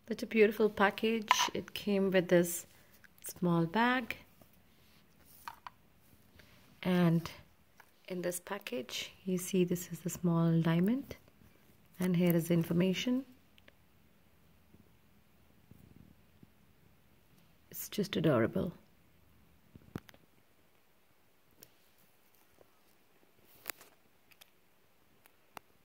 Such a beautiful package. It came with this small bag, and in this package you see this is the small diamond, and here is the information. It's just adorable.